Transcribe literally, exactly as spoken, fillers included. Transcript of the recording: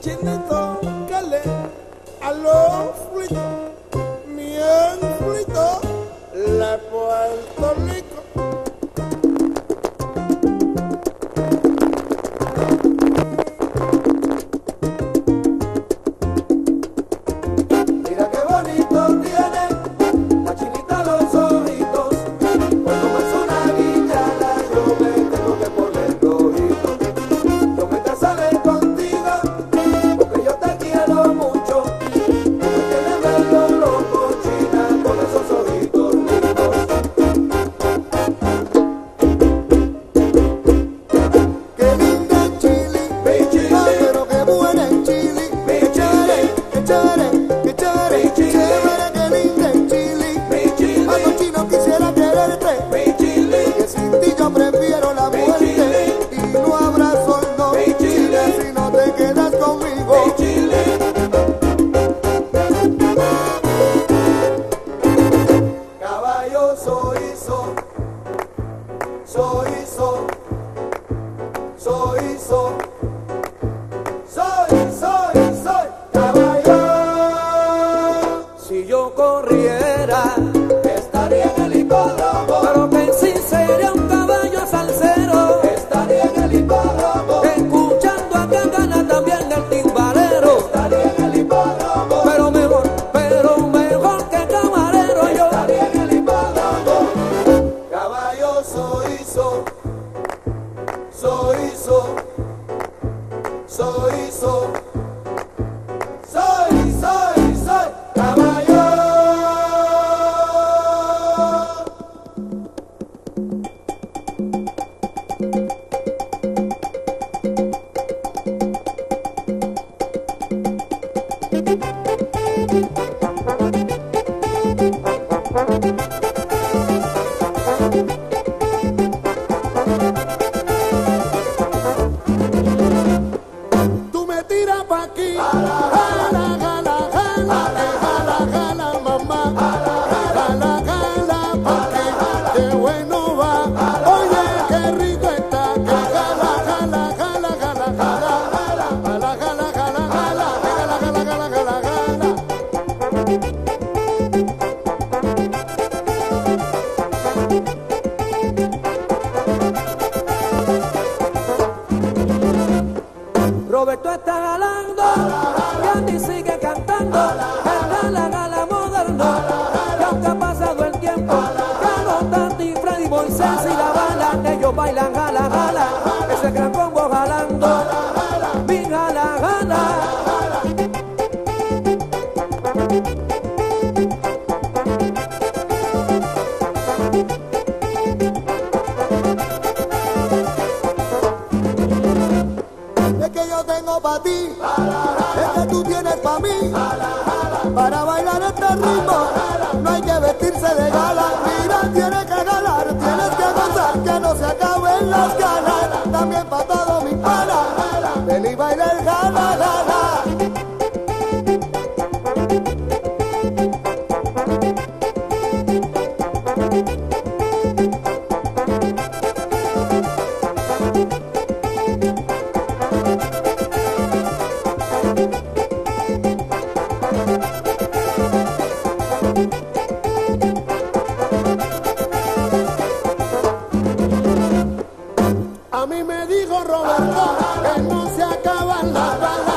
chinito que le a los fritos, bien frito, la Puerto Rico. Mira qué bonito tiene la chinita los ojitos. Cuando me suena guitarra yo me tengo que poner rojito. Yo me casaré contigo porque yo te quiero mucho. Me tienes medio loco, china, con esos ojitos lindos. Qué linda en Chile, Mi Chile. ah, pero qué buena en Chile. Mi Qué chévere, qué chévere, qué chévere, Mi Chile. chévere, qué linda en Chile. Mi Chile. A los chinos quisiera quererte, Mi Chile. que sin ti yo prefiero la Mi muerte. Chile. Y no habrá sol, no, Mi Chile. si no te quedas conmigo. Mi Chile. Caballo soy, soy, soy, soy, soy, soy, soy, soy, soy, caballo. Si yo corriera, estaría en el hipódromo, pero que sí sería un caballo salsero, estaría en el hipódromo, escuchando a Cagana también el timbalero, estaría en el hipódromo, pero mejor, pero mejor que camarero yo, estaría en el hipódromo. Caballo soy, soy, soy, soy, soy, soy, soy, soy, soy, caballo. Tú me tiras pa' aquí, jala, jala, jala, jala, jala, mamá, jala, jala, porque qué bueno va, oye, qué rico está, que jala, jala, jala, jala, jala, jala, jala, jala, jala, jala, jala, jala, jala, jala. Roberto está jalando, Candy sigue cantando, el jala jala moderno, que aunque ha pasado el tiempo, Carlos, Tati, Freddy, Moisés y la bala, ellos bailan jala jala, ese gran combo jalando, mi jala jala. Es que yo tengo para ti, es que tú tienes para mí. Para bailar este ritmo no hay que vestirse de gala. Mira, tienes que ganar, tienes que gozar, que no se acaben las ganas. También para todos mis panas, ven y baila el gala, gala. A mí me dijo Roberto que no se acaban las balas.